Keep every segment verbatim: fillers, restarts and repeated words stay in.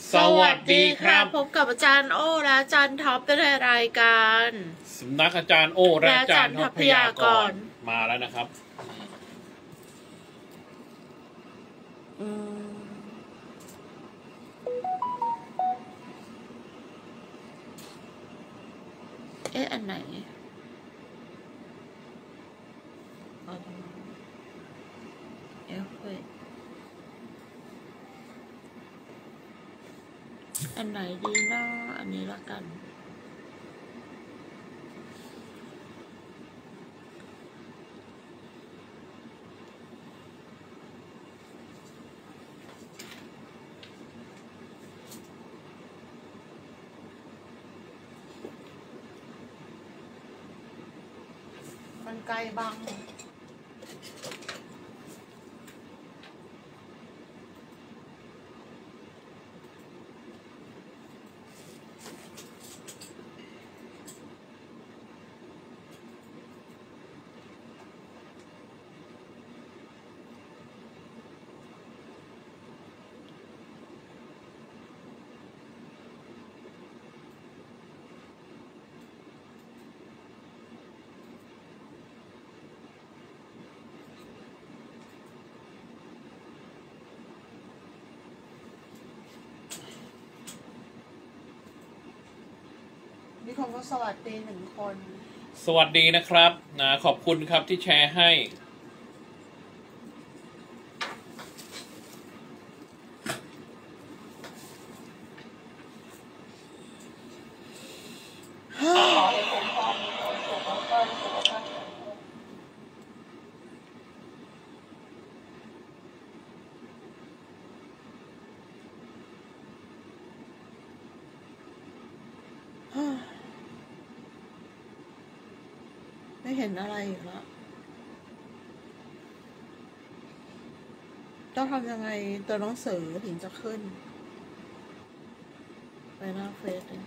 สวัสดีครับพบกับอาจารย์โอและอาจารย์ท็อปในรายการสำนักอาจารย์โอและอาจารย์ท็อปพยากรณ์มาแล้วนะครับอืมเอ๊ะอันไหนเอฟเฟกต์อันไหนดีนะอันนี้ละกันมันไกลบังมีคนก็สวัสดีหนึ่งคนสวัสดีนะครับนะขอบคุณครับที่แชร์ให้ไม่เห็นอะไรอีกแล้วต้องทำยังไงตัวหนังสือถึงจะขึ้นไปหน้าเฟซเลย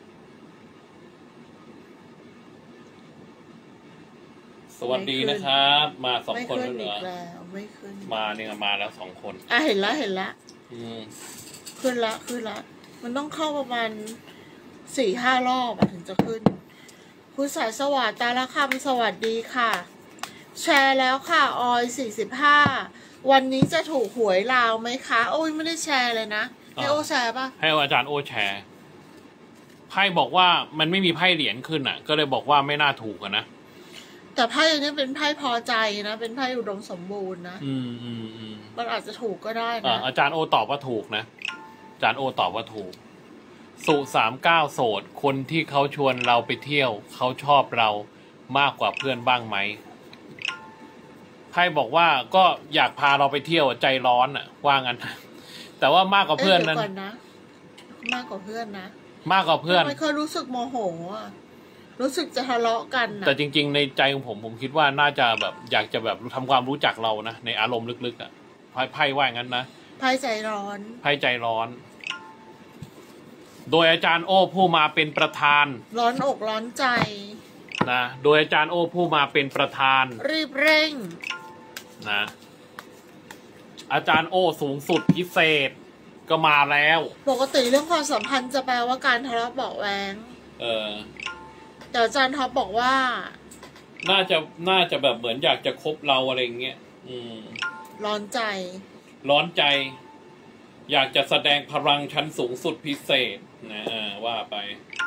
สวัสดีนะครับมาสองคนแล้วเหรอไม่ขึ้นมาเนี่ยมาแล้วสองคนอ่ะเห็นละเห็นละขึ้นละขึ้นละมันต้องเข้าประมาณสี่ห้ารอบถึงจะขึ้นคุณสายสวัสดิ์ตาละคำสวัสดีค่ะแชร์แล้วค่ะออยสี่สิบห้าวันนี้จะถูกหวยลาวไหมคะโอ้ยไม่ได้แชร์เลยนะให้โอแชร์ป่ะให้อาจารย์โอแชร์ไพ่บอกว่ามันไม่มีไพ่เหรียญขึ้นอ่ะก็เลยบอกว่าไม่น่าถูกนะแต่ไพ่นี้เป็นไพ่พอใจนะเป็นไพ่อุดมสมบูรณ์นะอืมอืมอืมมันอาจจะถูกก็ได้นะอาจารย์โอตอบว่าถูกนะอาจารย์โอตอบว่าถูกสุสามเก้าโสดคนที่เขาชวนเราไปเที่ยวเขาชอบเรามากกว่าเพื่อนบ้างไหมไพ่บอกว่าก็อยากพาเราไปเที่ยวใจร้อนอ่ะว่างั้นแต่ว่ามากกว่าเพื่อนนั้นนะมากกว่าเพื่อนนะมากกว่าเพื่อนไม่เคยรู้สึกโมโหอ่ะรู้สึกจะทะเลาะกันนะแต่จริงๆในใจของผมผมคิดว่าน่าจะแบบอยากจะแบบทำความรู้จักเรานะในอารมณ์ลึกๆอ่ะไพ่ไพ่ว่างั้นนะไพ่ใจร้อนไพ่ใจร้อนโดยอาจารย์โอผู้มาเป็นประธานร้อนอกร้อนใจนะโดยอาจารย์โอผู้มาเป็นประธานรีบเร่งนะอาจารย์โอสูงสุดพิเศษก็มาแล้วปกติเรื่องความสัมพันธ์จะแปลว่าการทะเลาะเบาแหวงเออแต่อาจารย์ท็อปบอกว่าน่าจะน่าจะแบบเหมือนอยากจะคบเราอะไรเงี้ยอืมร้อนใจร้อนใจอยากจะแสดงพลังชั้นสูงสุดพิเศษนะว่าไป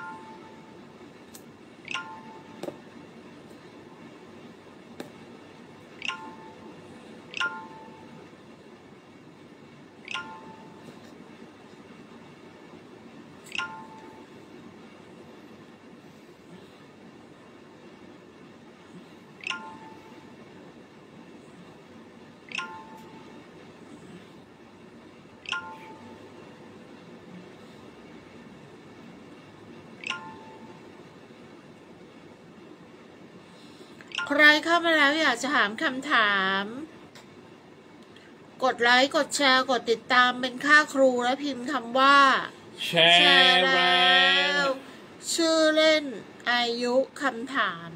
ใครเข้ามาแล้วอยากจะถามคำถามกดไลค์กดแชร์กดติดตามเป็นค่าครูและพิมพ์คำว่าแชร์แล้วชื่อเล่นอายุคำถาม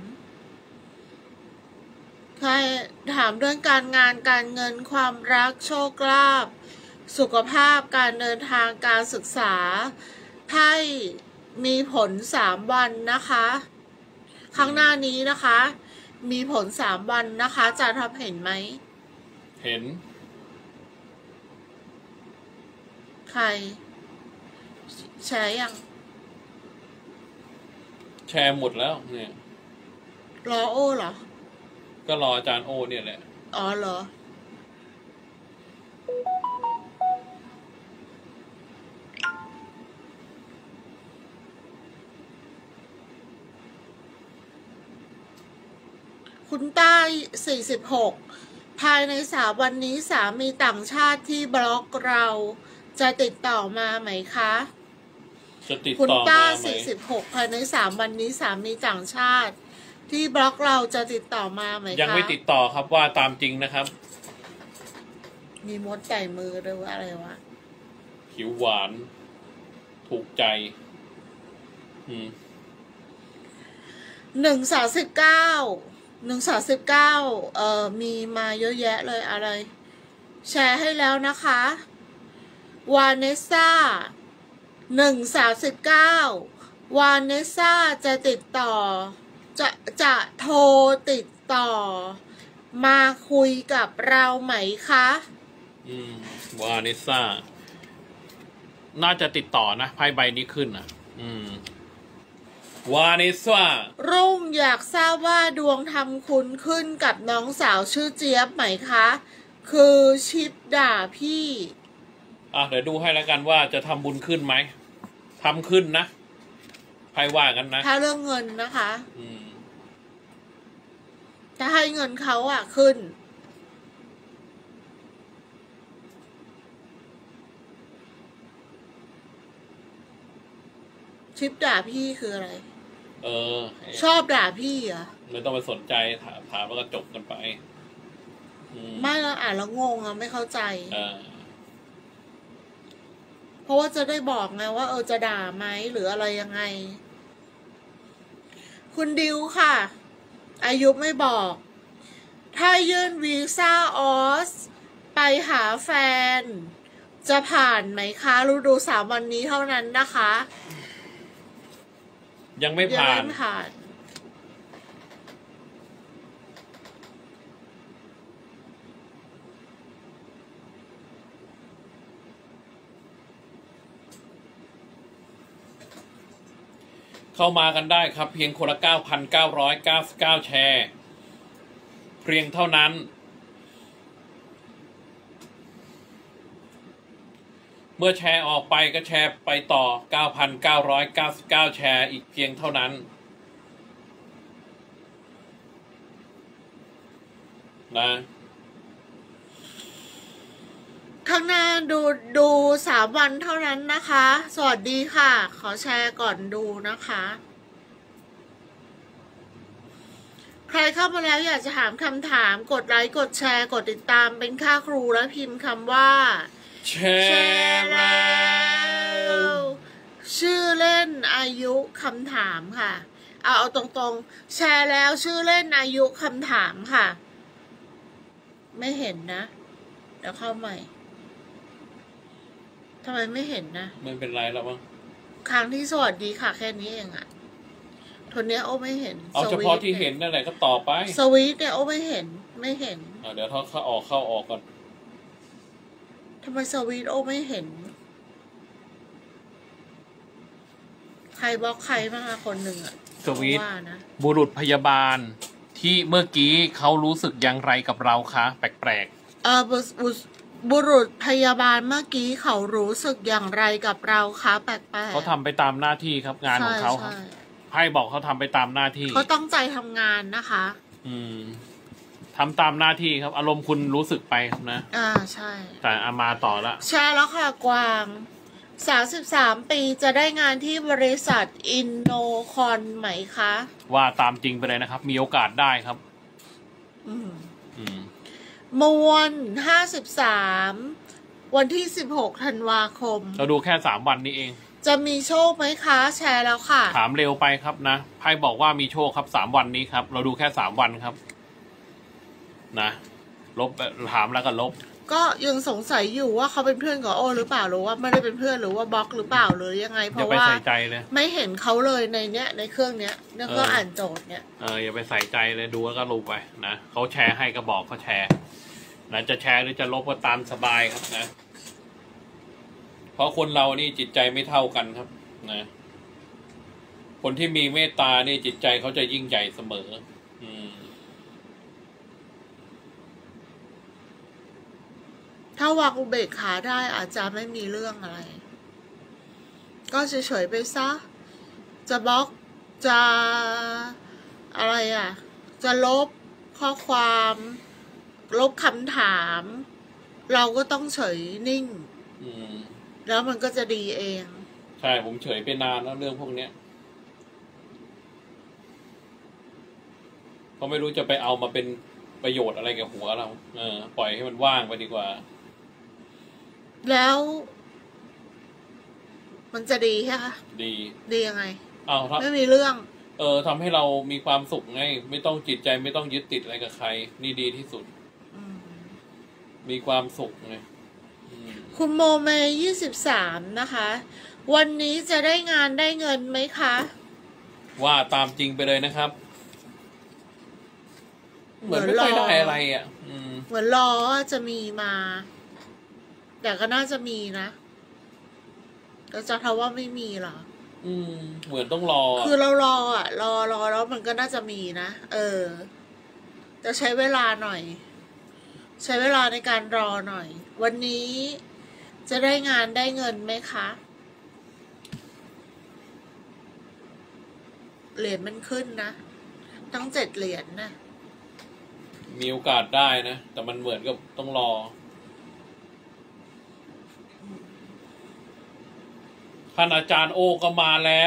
ใครถามเรื่องการงานการเงินความรักโชคลาภสุขภาพการเดินทางการศึกษาให้มีผลสามวันนะคะข้างหน้านี้นะคะ มีผลสามวันนะคะอาจารย์ทำเห็นไหมเห็นใครแชร์ยังแชร์หมดแล้วเนี่ยรอโอเหรอก็รออาจารย์โอเนี่ยแหละอ๋อเหรอคุณต้าสี่สิบหกภายในสามวันนี้สามีต่างชาติที่บล็อกเราจะติดต่อมาไหมคะจะติดต่อคุณต้าสี่สิบหกภายในสามวันนี้สามีต่างชาติที่บล็อกเราจะติดต่อมาไหมคะยังไม่ติดต่อครับว่าตามจริงนะครับมีมดไก่มือหรือว่าอะไรวะผิวหวานถูกใจอืมหนึ่งสามสิบเก้าหนึ่งสามสิบเก้าเอ่อมีมาเยอะแยะเลยอะไรแชร์ให้แล้วนะคะวานเนสซ่าหนึ่งสามสิบเก้าวานเนสซ่าจะติดต่อจะจะโทรติดต่อมาคุยกับเราไหมคะอืมวานเนสซ่าน่าจะติดต่อนะไพ่ใบนี้ขึ้นอ่ะอืมวานิสวารุ่งอยากทราบว่าดวงทำคุณขึ้นกับน้องสาวชื่อเจี๊ยบไหมคะคือชิปด่าพี่อ่ะเดี๋ยวดูให้แล้วกันว่าจะทำบุญขึ้นไหมทำขึ้นนะไพ่ว่ากันนะถ้าเรื่องเงินนะคะอืมถ้าให้เงินเขาอ่ะขึ้นชิปด่าพี่คืออะไรเออชอบด่าพี่เหรอไม่ต้องไปสนใจถามถามแล้วก็จบกันไปไม่แล้วอ่านแล้วงงอ่ะไม่เข้าใจเออเพราะว่าจะได้บอกไงว่าเออจะด่าไหมหรืออะไรยังไงคุณดิวค่ะอายุไม่บอกถ้ายื่นวีซ่าออสไปหาแฟนจะผ่านไหมคะรู้ดูสามวันนี้เท่านั้นนะคะยังไม่ผ่านยังไม่ผ่านเข้ามากันได้ครับเพียงคนละ เก้าพันเก้าร้อยเก้าสิบเก้า แชร์เพียงเท่านั้นเมื่อแชร์ออกไปก็แชร์ไปต่อ เก้าพันเก้าร้อยเก้าสิบเก้า แชร์อีกเพียงเท่านั้นนะข้างหน้าดูดูสามวันเท่านั้นนะคะสวัสดีค่ะขอแชร์ก่อนดูนะคะใครเข้ามาแล้วอยากจะถามคำถามกดไลค์กดแชร์กดติดตามเป็นค่าครูและพิมพ์คำว่าแชร์แล้วชื่อเล่นอายุคำถามค่ะเอาเอาตรงๆแชร์แล้วชื่อเล่นอายุคำถามค่ะไม่เห็นนะเดี๋ยวเข้าใหม่ทำไมไม่เห็นนะไม่เป็นไรแล้วมั้งครั้งที่สวัสดีค่ะแค่นี้เองอะทนเนี้ยโอ้ไม่เห็นเอาเฉพาะที่เห็นนั่นแหละก็ต่อไปสวีทเนี่ยโอ้ไม่เห็นไม่เห็นเดี๋ยวเขาเข้าออกเข้าออกก่อนทำไมสวีทโอ้ไม่เห็นใครบล็อกใครบ้างอะคนหนึ่งอะสวีทบุรุษพยาบาลที่เมื่อกี้เขารู้สึกอย่างไรกับเราคะแปลกๆเออบุรุษพยาบาลเมื่อกี้เขารู้สึกอย่างไรกับเราคะแปลกๆเขาทำไปตามหน้าที่ครับงานของเขาครับไพ่บอกเขาทำไปตามหน้าที่เขาตั้งใจทำงานนะคะอืมทำตามหน้าที่ครับอารมณ์คุณรู้สึกไปครับนะอ่าใช่แต่อามาต่อละใช่แล้วค่ะกวางสามสิบสามปีจะได้งานที่บริษัทอินโนคอนไหมคะว่าตามจริงไปเลยนะครับมีโอกาสได้ครับอืมอืมมวนห้าสิบสามวันที่สิบหกธันวาคมเราดูแค่สามวันนี้เองจะมีโชคไหมคะแชร์แล้วค่ะถามเร็วไปครับนะไพ่บอกว่ามีโชคครับสามวันนี้ครับเราดูแค่สามวันครับนะลบถามแล้วก็ลบก็ยังสงสัยอยู่ว่าเขาเป็นเพื่อนกับโอหรือเปล่าหรือว่าไม่ได้เป็นเพื่อนหรือว่าบล็อกหรือเปล่าหรือยังไงเพอย่าราะไปว่าใส่ใจเลยไม่เห็นเขาเลยในเนี้ยในเครื่องเนี้ยในเครื่องเอออ่อ่านโจทย์เนี้ยเอออย่าไปใส่ใจเลยดูแล้วก็รู้ไปนะเขาแชร์ให้ก็บอกเขาแชร์นะจะแชร์หรือจะลบก็ตามสบายครับนะเพราะคนเรานี่จิตใจไม่เท่ากันครับนะคนที่มีเมตตานี่จิตใจเขาจะยิ่งใหญ่เสมออืมถ้าวางอุเบกขาได้อาจจะไม่มีเรื่องอะไร ก็เฉยๆไปซะ จะบล็อกจะอะไรอ่ะ จะลบข้อความ ลบคำถาม เราก็ต้องเฉยนิ่งอืมแล้วมันก็จะดีเองใช่ผมเฉยไปนานแล้วเรื่องพวกเนี้ยเพราะไม่รู้จะไปเอามาเป็นประโยชน์อะไรกับหัวเราเออปล่อยให้มันว่างไปดีกว่าแล้ว มันจะดีใช่ไหมดีดียังไงเอาครับไม่มีเรื่องเออทำให้เรามีความสุขไงไม่ต้องจิตใจไม่ต้องยึดติดอะไรกับใคร นี่ดีที่สุดอืมมีความสุขไงอืมคุณโมเมยี่สิบสามนะคะ วันนี้จะได้งานได้เงินไหมคะว่าตามจริงไปเลยนะครับ เหมือนไม่ค่อยได้อะไรอ่ะ อืมเหมือนรอจะมีมา แต่ก็น่าจะมีนะแต่จะทว่าไม่มีหรออืม เหมือนต้องรอคือเรารออ่ะ รอรอแล้วมันก็น่าจะมีนะ เออ แต่ใช้เวลาหน่อย ใช้เวลาในการรอหน่อย วันนี้จะได้งานได้เงินไหมคะ เหรียญมันขึ้นนะ ทั้งเจ็ดเหรียญนะมีโอกาสได้นะแต่มันเหมือนกับต้องรอท่านอาจารย์โอก็มาแล้ว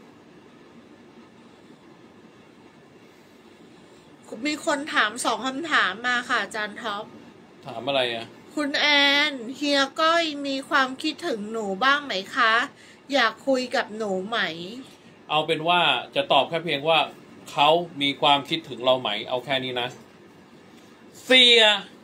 มีคนถามสองคำถามมาค่ะอาจารย์ท็อปถามอะไรอ่ะคุณแอนเฮียก้อยมีความคิดถึงหนูบ้างไหมคะ อยากคุยกับหนูไหมเอาเป็นว่าจะตอบแค่เพียงว่าเขามีความคิดถึงเราไหม เอาแค่นี้นะเสีย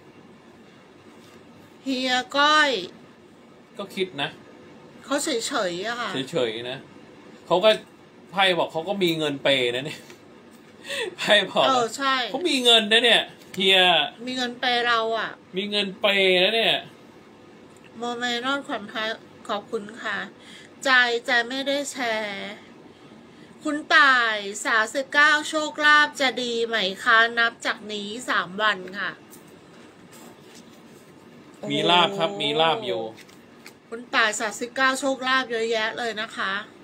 เฮียก้อยก็คิดนะเขาเฉยๆอะค่ะเฉยๆนะเขาก็ไพ่บอกเขาก็มีเงินเปย์นะเนี่ยไพ่บอกเออใช่เขามีเงินนะเนี่ยเฮียมีเงินไปย์เราอะมีเงินเปย์นะเนี่ยโมเมนอนความท้ายขอบคุณค่ะ ใจใจไม่ได้แชร์ คุณต่ายสาสิบเก้าโชคลาภจะดีไหมคะ นับจากนี้สามวันค่ะมีลาบครับมีลาบอยู่คุณต่ายสาสิบเก้าโชคลาภเยอะแยะเลยนะคะ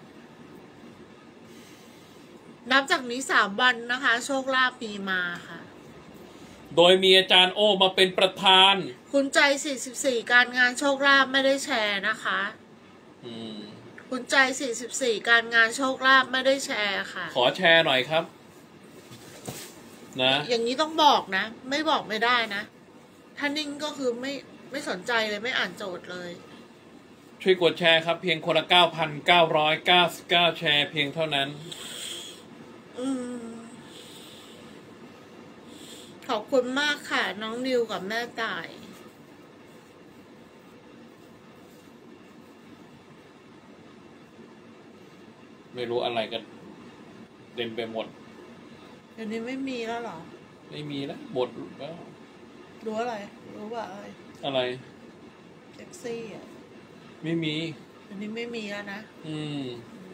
นับจากนี้สามวันนะคะ โชคลาภมีมาค่ะโดยมีอาจารย์โอมาเป็นประธานคุณใจสี่สิบสี่การงานโชคลาภไม่ได้แชร์นะคะอืมคุณใจสี่สิบสี่การงานโชคลาภไม่ได้แชร์ค่ะขอแชร์หน่อยครับ นะอย่างนี้ต้องบอกนะ ไม่บอกไม่ได้นะถ้านิ่งก็คือไม่ไม่สนใจเลยไม่อ่านโจทย์เลยช่วยกดแชร์ครับเพียงคนละเก้าพันเก้าร้อยเก้าสิบเก้าแชร์เพียงเท่านั้นอืมขอบคุณมากค่ะ น้องนิวกับแม่ต่ายไม่รู้อะไรกันเต็มไปหมดเดี๋ยวนี้ไม่มีแล้วเหรอไม่มีแล้วหมดแล้วรู้อะไร รู้ว่าอะไรอะไรแท็กซี่อ่ะไม่มีเดี๋ยวนี้ไม่มีแล้วนะอืม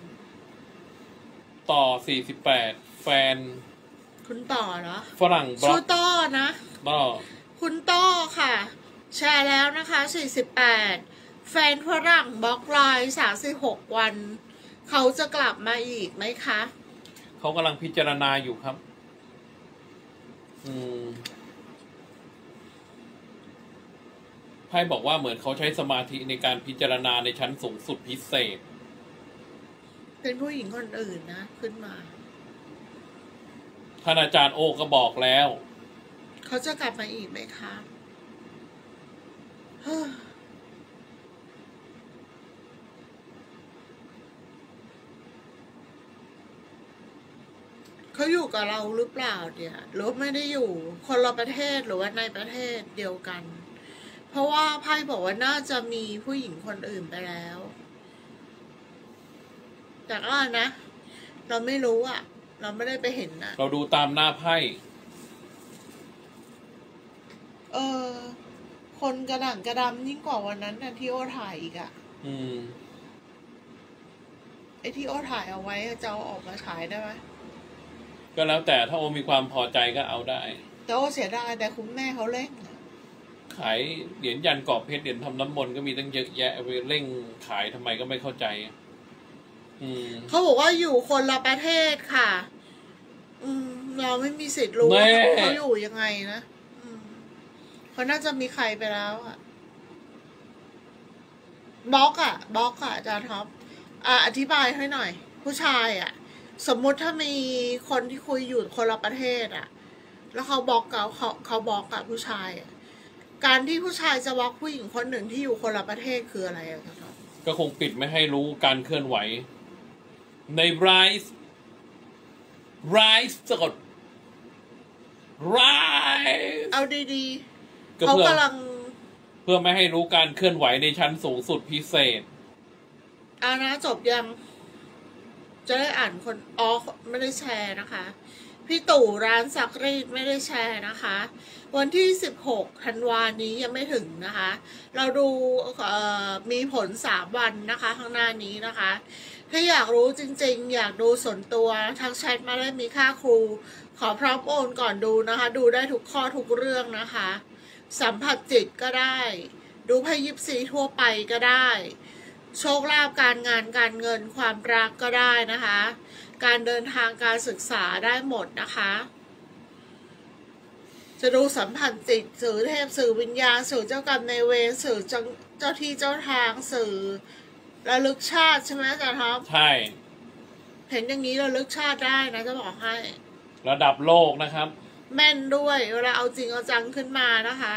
ต่อสี่สิบแปดแฟนคุณต่อเหรอฝรั่งบล็ชื่ออก ต้อนะต่อคุณต้อค่ะ แชร์แล้วนะคะสี่สิบแปดแฟนฝรั่งบล็อกไลน์สามสิบหกวัน เขาจะกลับมาอีกไหมคะเขากำลังพิจารณาอยู่ครับ อืมไพ่บอกว่าเหมือนเขาใช้สมาธิในการพิจารณาในชั้นสูงสุดพิเศษเป็นผู้หญิงคนอื่นนะ ขึ้นมาท่านอาจารย์โอก็บอกแล้วเขาจะกลับมาอีกไหมคะ เฮ้อเขาอยู่กับเราหรือเปล่าเนี่ยหรือไม่ได้อยู่คนละประเทศหรือว่าในประเทศเดียวกัน เพราะว่าไพ่บอกว่าน่าจะมีผู้หญิงคนอื่นไปแล้วแต่ก็นะ เราไม่รู้อ่ะ เราไม่ได้ไปเห็นนะเราดูตามหน้าไพ่เออคนกระด่างกระดำยิ่งกว่าวันนั้นนะที่โอถ่ายอีกอ่ะอืมไอที่โอถ่ายเอาไว้จะเอาออกมาฉายได้ไหมก็แล้วแต่ถ้าโอมีความพอใจก็เอาได้แต่โอเสียดายแต่คุณแม่เขาเร่งขายเหรียญยันกรอบเพชรเหรียญทำน้ำมนต์ก็มีตั้งเยอะแยะไปเร่งขายทำไมก็ไม่เข้าใจอืมเขาบอกว่าอยู่คนละประเทศค่ะ อืมเราไม่มีสิทธิ์รู้ว่าเขาอยู่ยังไงนะอืมเขาน่าจะมีใครไปแล้วอ่ะบล็อกอ่ะบล็อกอ่ะอาจารย์ท็อปอ่ะอธิบายให้หน่อย ผู้ชายอ่ะสมมุติถ้ามีคนที่คุยอยู่คนละประเทศอ่ะแล้วเขาบล็อกเขาเขาเขาบล็อกกับผู้ชายอ่ะการที่ผู้ชายจะบล็อกผู้หญิงคนหนึ่งที่อยู่คนละประเทศคืออะไรอ่ะครับก็คงปิดไม่ให้รู้การเคลื่อนไหวในไรส์ไรส์สะกดไรส์เอาดีๆเขากำลังเพื่อไม่ให้รู้การเคลื่อนไหวในชั้นสูงสุดพิเศษอ่านะจบยังจะได้อ่านคนอ๋อไม่ได้แชร์นะคะพี่ตู่ร้านซักรีดไม่ได้แชร์นะคะวันที่สิบหกธันวานี้ยังไม่ถึงนะคะเราดูมีผลสามวันนะคะข้างหน้านี้นะคะถ้าอยากรู้จริงๆอยากดูส่วนตัวทักแชทมาได้มีค่าครูขอพร้อมโอนก่อนดูนะคะดูได้ทุกข้อทุกเรื่องนะคะสัมผัสจิตก็ได้ดูไพ่ยิปซีทั่วไปก็ได้โชคลาภการงานการเงินความรักก็ได้นะคะการเดินทางการศึกษาได้หมดนะคะจะดูสัมผัสจิตสื่อเทพสื่อวิญญาณสื่อเจ้ากรรมในเวรสื่อเจ้าที่เจ้าทางสื่อระลึกชาติใช่ไหมอาจารย์ครับใช่เห็นอย่างนี้ระลึกชาติได้นะจะบอกให้ระดับโลกนะครับแม่นด้วยเวลาเอาจริงเอาจังขึ้นมานะคะ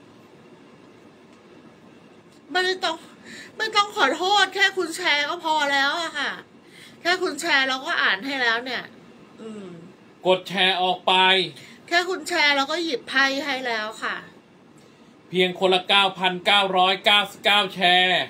ไม่ต้องไม่ต้องขอโทษแค่คุณแชร์ก็พอแล้วอะค่ะแค่คุณแชร์เราก็อ่านให้แล้วเนี่ยอืมกดแชร์ออกไปแค่คุณแชร์เราก็หยิบไพ่ให้แล้วค่ะเพียงคนละ เก้าพันเก้าร้อยเก้าสิบเก้า แชร์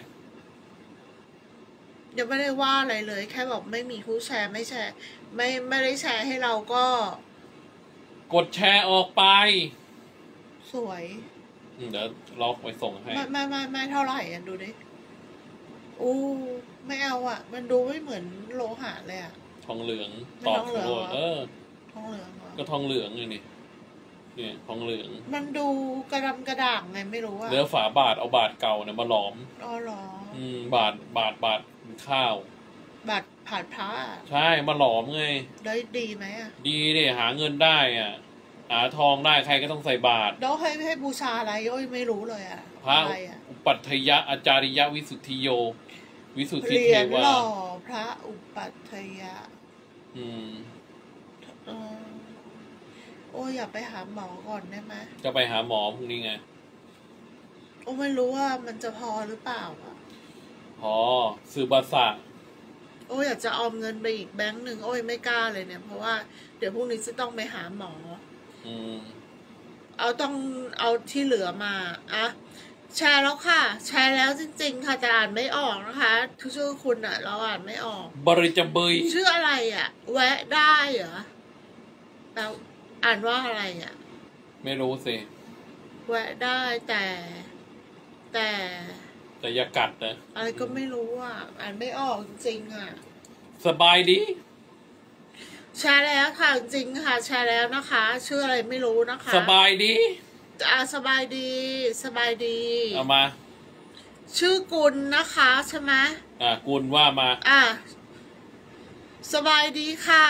ยังไม่ได้ว่าอะไรเลยแค่บอกไม่มีผู้แชร์ไม่แชร์ไม่ไม่ได้แชร์ให้เราก็กดแชร์ออกไปสวยเดี๋ยวล็อกไปส่งให้ไม่ไม่ไม่ไม่เท่าไหร่อ่ะดูดิอู้ไม่เอาอ่ะมันดูไม่เหมือนโลหะเลยอ่ะทองเหลืองตอบโลเออทองเหลืองก็ทองเหลืองเลยนี่เนี่ยทองเหลืองมันดูกระดำกระด่างไงไม่รู้อ่ะเนื้อฝาบาทเอาบาทเก่าเนี่ยมาหลอมอ๋อหรออืมบาทบาทบาทข้าวบาทผ่านพระใช่มาหลอมไงได้ดีไหมอ่ะดีดิหาเงินได้อ่ะหาทองได้ใครก็ต้องใส่บาทแล้วให้ให้บูชาอะไรโอ้ยไม่รู้เลยอ่ะพระอุปัฏฐยะอาจาริยะวิสุทธิโยวิสุทธิเทวะหล่อพระอุปัฏฐยะอืมเออโอ้ยอยากไปหาหมอก่อนได้ไหมจะไปหาหมอพรุ่งนี้ไงโอ้ไม่รู้ว่ามันจะพอหรือเปล่าอ่ะพอซื้อบาษะโอ้ยอยากจะออมเงินไปอีกแบงค์หนึ่งโอ้ยไม่กล้าเลยเนี่ยเพราะว่าเดี๋ยวพรุ่งนี้จะต้องไปหาหมออืมเอาต้องเอาที่เหลือมาอะแชร์แล้วค่ะแชร์แล้วจริงๆค่ะแต่อ่านไม่ออกนะคะทุกชื่อคุณอ่ะเราอ่านไม่ออกบริจเบยชื่ออะไรอ่ะแวะได้เหรอเราอ่านว่าอะไรอ่ะไม่รู้สิแวะได้แต่แต่แต่อย่ากัดนะอะไรก็ไม่รู้อ่ะอ่านไม่ออกจริงๆอ่ะสบายดีแชร์แล้วค่ะจริงค่ะแชร์แล้วนะคะชื่ออะไรไม่รู้นะคะสบายดีอ่าสบายดีสบายดีเอามาชื่อกุลนะคะใช่ไหมอ่ากุลว่ามาอ่าสบายดีค่ะ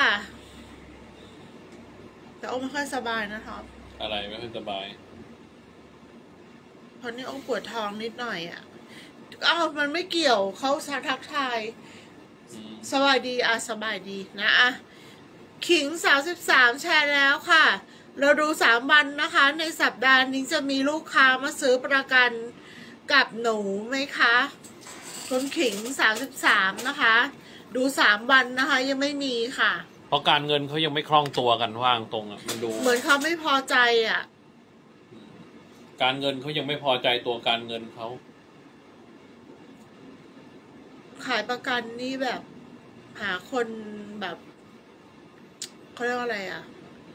แต่โอ้ไม่ค่อยสบายนะครับอะไรไม่ค่อยสบายเพราะนี่โอ้ปวดท้องนิดหน่อยอ่ะอ้าวมันไม่เกี่ยวเขาทักทายสบายดีอ่ะสบายดีนะอ่ะขิงสามสิบสามแชร์แล้วค่ะเราดูสามวันนะคะในสัปดาห์นี้จะมีลูกค้ามาซื้อประกันกับหนูไหมคะคนขิงสามสิบสามนะคะดูสามวันนะคะยังไม่มีค่ะเพราะการเงินเขายังไม่คล่องตัวกันว่างตรงอ่ะมันดูเหมือนเขาไม่พอใจอ่ะการเงินเขายังไม่พอใจตัวการเงินเขาขายประกันนี่แบบ หาคนแบบเขาเรียกว่าอะไรอ่ะ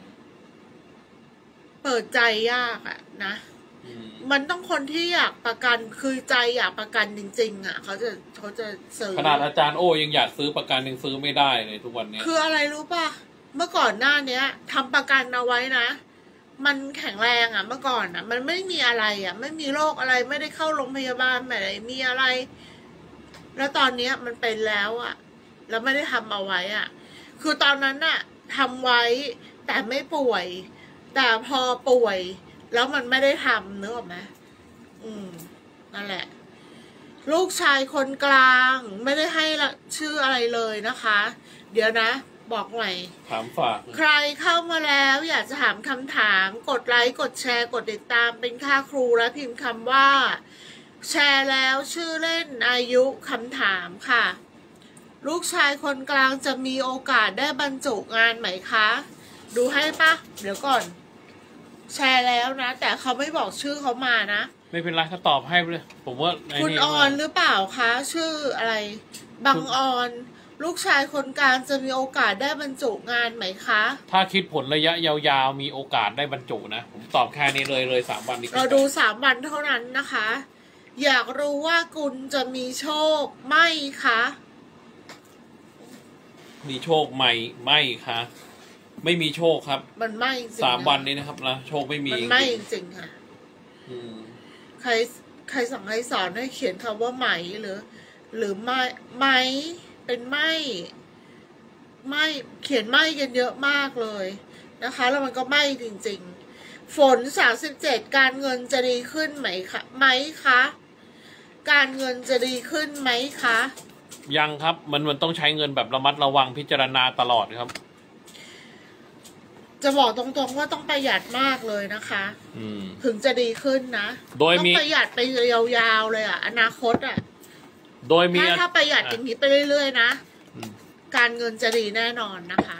เปิดใจยากอ่ะนะมันต้องคนที่อยากประกันคือใจอยากประกันจริงๆอ่ะเขาจะเขาจะซื้อขนาดอาจารย์โอ้ยังอยากซื้อประกันยังซื้อไม่ได้เลยทุกวันนี้คืออะไรรู้ป่ะเมื่อก่อนหน้าเนี้ยทำประกันเอาไว้นะมันแข็งแรงอ่ะเมื่อก่อนอ่ะมันไม่มีอะไรอ่ะไม่มีโรคอะไรไม่ได้เข้าโรงพยาบาลไม่ได้มีอะไรแล้วตอนเนี้ยมันเป็นแล้วอ่ะแล้วไม่ได้ทำเอาไว้อ่ะคือตอนนั้นอ่ะทำไว้แต่ไม่ป่วยแต่พอป่วยแล้วมันไม่ได้ทำนึกออกไหมอืมนั่นแหละลูกชายคนกลางไม่ได้ให้ชื่ออะไรเลยนะคะเดี๋ยวนะบอกหน่อยถามฝากใครเข้ามาแล้วอยากจะถามคำถามกดไลค์กดแชร์กดติดตามเป็นค่าครูและพิมพ์คำว่าแชร์แล้วชื่อเล่นอายุคำถามค่ะลูกชายคนกลางจะมีโอกาสได้บรรจุงานไหมคะดูให้ปะเดี๋ยวก่อนแชร์แล้วนะแต่เขาไม่บอกชื่อเขามานะไม่เป็นไรเขาตอบให้เลยผมว่าคุณออนหรือเปล่าคะชื่ออะไรบังออนลูกชายคนกลางจะมีโอกาสได้บรรจุงานไหมคะถ้าคิดผลระยะยาวๆมีโอกาสได้บรรจุนะผมตอบแค่นี้เลยเลยสามวันนี้เราดูสามวันเท่านั้นนะคะอยากรู้ว่าคุณจะมีโชคไหมคะมีโชคไหมไม่คะไม่มีโชคครับมันไม่จริงสามวันนี้นะครับนะโชคไม่มีมันไม่จริงค่ะใครใครสั่งให้สอนให้เขียนคำว่าไหมหรือหรือไม่ไหมเป็นไม่ไม่เขียนไม่กันเยอะมากเลยนะคะแล้วมันก็ไม่จริงๆฝนสามสิบเจ็ดการเงินจะดีขึ้นไหมคะไหมคะการเงินจะดีขึ้นไหมคะยังครับมันมันต้องใช้เงินแบบระมัดระวังพิจารณาตลอดครับจะบอกตรงๆว่าต้องประหยัดมากเลยนะคะถึงจะดีขึ้นนะโดยมีต้องประหยัดไปยาวๆเลยอ่ะอนาคตอ่ะโดยมีถ้าถ้าประหยัดอย่างนี้ไปเรื่อยๆนะการเงินจะดีแน่นอนนะคะ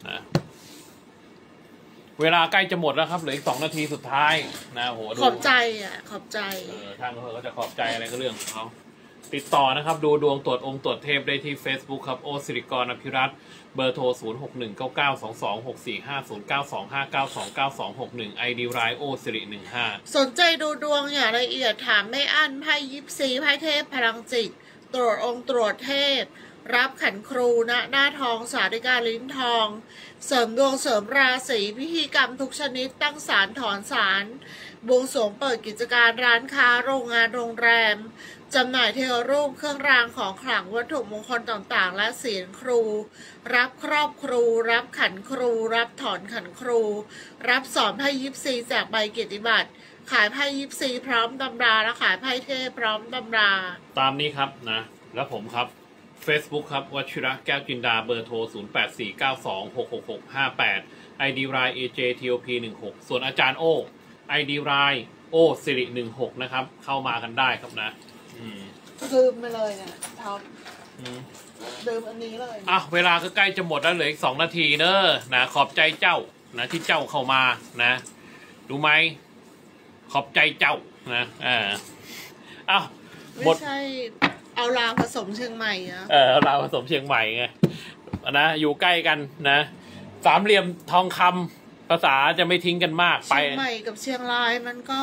เวลาใกล้จะหมดแล้วครับเหลืออีกสองนาทีสุดท้ายนะโหขอบใจอ่ะขอบใจเออทางเขาก็จะขอบใจอะไรก็เรื่องของเขาติดต่อนะครับดูดวงตรวจองค์ตรวจเทพได้ที่ Facebook ครับโอสิริกรอภิรัตน์เบอร์โทรศูนย์ หก หนึ่ง เก้า เก้า สอง สอง หก สี่ ห้า ศูนย์ เก้า สอง ห้า เก้า สอง เก้า สอง หก หนึ่ง ไอ ดี ไลน์ โอสิริหนึ่งห้าสนใจดูดวงอย่างละเอียดถามไม่อั้นไพ่ยิปซีไพ่เทพพลังจิตตรวจองค์ตรวจเทพรับขันครูณหน้าทองสาธิกาลิ้นทองเสริมดวงเสริมราศีพิธีกรรมทุกชนิดตั้งศาลถอนศาลบวงสรวงเปิดกิจการร้านค้าโรงงานโรงแรมจำหน่ายเทวรูปเครื่องรางของขลังวัตถุมงคลต่างๆและศีลครูรับครอบครูรับขันครูรับถอนขันครูรับสอนไพ่ยิปซีแจกใบเกียรติบัตรขายไพ่ยิปซีพร้อมตำราและขายไพ่เทพพร้อมตำราตามนี้ครับนะแล้วผมครับ Facebook ครับวชิระแก้วจินดาเบอร์โทรศูนย์ แปด สี่ เก้า สอง หก หก หก ห้า แปด ไอ ดี ไลน์ เอ เจ ที โอ พี หนึ่งหกส่วนอาจารย์โอ ไอ ดี ไลน์ โอสิริหนึ่งหกนะครับเข้ามากันได้ครับนะอืมลืมไปเลยเนี่ยท็อปลืมอันนี้เลยอ่ะเวลาก็ใกล้จะหมดแล้วเหลืออีกสองนาทีเนอะนะขอบใจเจ้านะที่เจ้าเข้ามานะดูไหมขอบใจเจ้านะอ่าอ้าวไม่ใช่เอาลาวผสมเชียงใหม่อะเออเอาลาวผสมเชียงใหม่ไงนะอยู่ใกล้กันนะสามเหลี่ยมทองคำภาษาจะไม่ทิ้งกันมากไปเชียงใหม่กับเชียงรายมันก็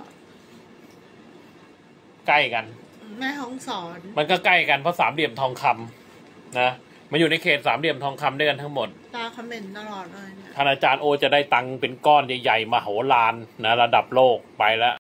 ใกล้กันแม่ฮ่องสอนมันก็ใกล้กันเพราะสามเหลี่ยมทองคำนะมันอยู่ในเขตสามเหลี่ยมทองคำด้วยกันทั้งหมดตาคอมเมนต์ตลอดเลยเนี่ยท่านอาจารย์โอจะได้ตังค์เป็นก้อนใหญ่ๆมโหฬารนะระดับโลกไปแล้ว